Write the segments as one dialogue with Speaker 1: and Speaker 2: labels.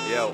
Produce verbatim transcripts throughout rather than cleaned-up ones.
Speaker 1: Yo.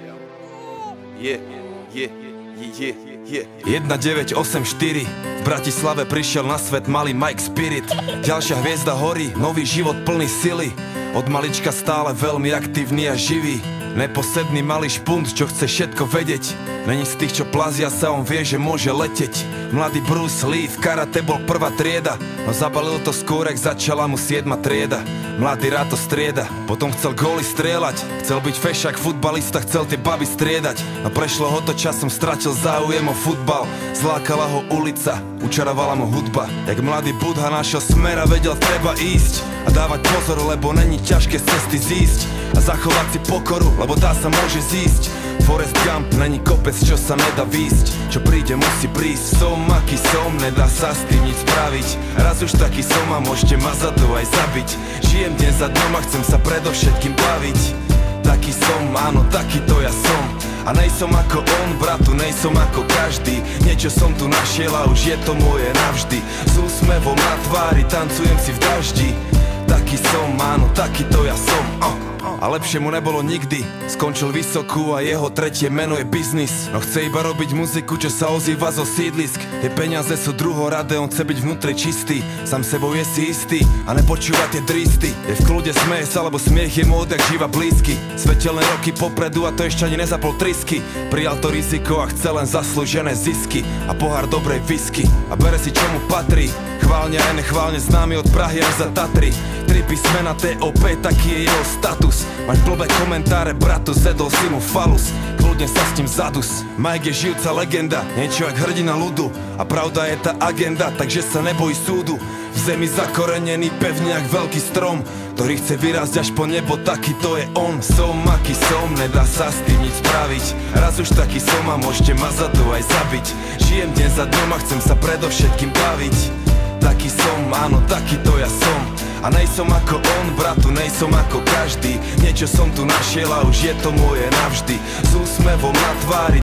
Speaker 1: Yeah, yeah, yeah, yeah.
Speaker 2: jedna deväť osem štyri v Bratislave prišiel na svet malý Mike Spirit. Ďalšia hviezda horí, nový život plný sily. Od malička stále veľmi aktívny a živý. Neposedný malý špunt, čo chce všetko vedieť. Není z tých, čo plazia sa, on vie, že môže leteť. Mladý Bruce Lee v karate bol prvá trieda, no zabalil to skôr, ak začala mu siedma trieda. Mladý rád to strieda, potom chcel góly strieľať. Chcel byť fešák, futbalista, chcel tie baby striedať. No prešlo ho to časom, stratil záujem o futbal. Zlákala ho ulica, učarovala mu hudba. Jak mladý Budha našiel smer a vedel, treba ísť a dávať pozor, lebo není ťažké z cesty zísť. A zachovať si pokoru, lebo tá sa môže zísť. Forrest Gump není kopec, čo sa nedá výsť. Čo príde, musí prísť. Som aký som, nedá sa s tým nič spraviť. Raz už taký som a môžete ma za to aj zabiť. Žijem deň za dňom a chcem sa predovšetkým baviť. Taký som, áno, takýto ja som. A nejsom ako on, bratu, nejsom ako každý. Niečo som tu našiel a už je to moje navždy. S úsmevom na tvári tancujem si v daždi. Taký som, áno, takýto ja som. oh. A lepšie mu nebolo nikdy. Skončil vysokú a jeho tretie meno je biznis. No chce iba robiť muziku, čo sa ozýva zo sídlisk. Tie peniaze sú druhoradé, on chce byť vnútri čistý. Sám sebou je si istý a nepočúva tie dristy. Je v kľude, smeje sa, lebo smiech je mu odjak živa blízky. Svetelné roky popredu a to ešte ani nezapol trisky. Prijal to riziko a chce len zaslúžené zisky a pohár dobrej whisky. A bere si, čo mu patrí. Chválne aj nechválne známy od Prahy až za Tatry. Tri písmena té ó pé, taký je jeho status. Máš blbé komentáre, bratu, zedol si mu falus. Kľudne sa s tým zadus. Mike je žijúca legenda, niečo jak hrdina ľudu. A pravda je tá agenda, takže sa neboj súdu. V zemi zakorenený pevne jak veľký strom, ktorý chce vyrásť až po nebo, taký to je on. Som aký som, nedá sa s tým nič spraviť. Raz už taký som a môžete ma za to aj zabiť. Žijem deň za dňom a chcem sa predovšetkým baviť. Taký som, áno, takýto ja som. A nejsom ako on, bratu, nejsom ako každý. Niečo som tu našiel a už je to moje navždy. S úsmevom na tvári